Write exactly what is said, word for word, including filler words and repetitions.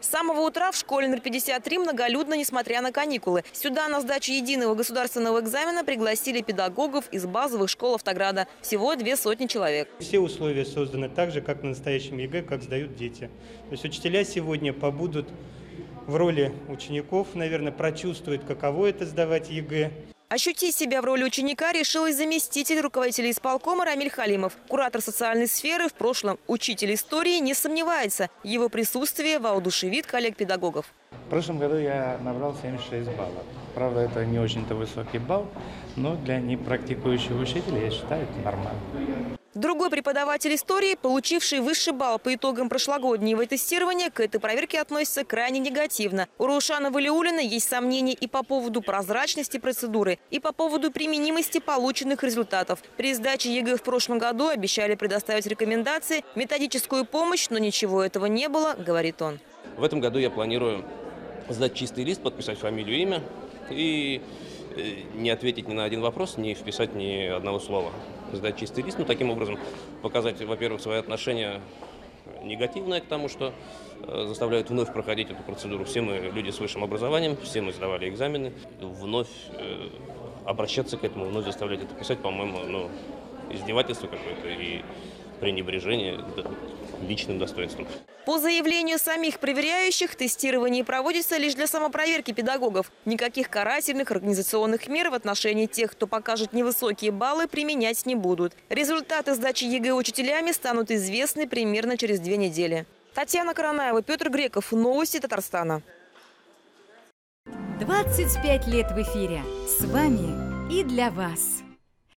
С самого утра в школе номер пятьдесят три многолюдно, несмотря на каникулы. Сюда на сдачу единого государственного экзамена пригласили педагогов из базовых школ Автограда. Всего две сотни человек. Все условия созданы так же, как на настоящем ЕГЭ, как сдают дети. То есть учителя сегодня побудут в роли учеников, наверное, прочувствуют, каково это сдавать ЕГЭ. Ощутить себя в роли ученика решил и заместитель руководителя исполкома Рамиль Халимов. Куратор социальной сферы, в прошлом учитель истории, не сомневается. Его присутствие воодушевит коллег-педагогов. В прошлом году я набрал семьдесят шесть баллов. Правда, это не очень-то высокий балл, но для непрактикующего учителя, я считаю, это нормально. Другой преподаватель истории, получивший высший балл по итогам прошлогоднего тестирования, к этой проверке относится крайне негативно. У Раушана Валиуллина есть сомнения и по поводу прозрачности процедуры, и по поводу применимости полученных результатов. При сдаче ЕГЭ в прошлом году обещали предоставить рекомендации, методическую помощь, но ничего этого не было, говорит он. В этом году я планирую сдать чистый лист, подписать фамилию, имя и не ответить ни на один вопрос, не вписать ни одного слова. Сдать чистый лист, ну таким образом показать, во-первых, свои отношения негативное к тому, что э, заставляют вновь проходить эту процедуру. Все мы люди с высшим образованием, все мы сдавали экзамены. Вновь э, обращаться к этому, вновь заставлять это писать, по-моему, ну, издевательство какое-то и пренебрежение личным достоинством. По заявлению самих проверяющих, тестирование проводится лишь для самопроверки педагогов. Никаких карательных организационных мер в отношении тех, кто покажет невысокие баллы, применять не будут. Результаты сдачи ЕГЭ учителями станут известны примерно через две недели. Татьяна Каранаева, Петр Греков. Новости Татарстана. двадцать пять лет в эфире. С вами и для вас.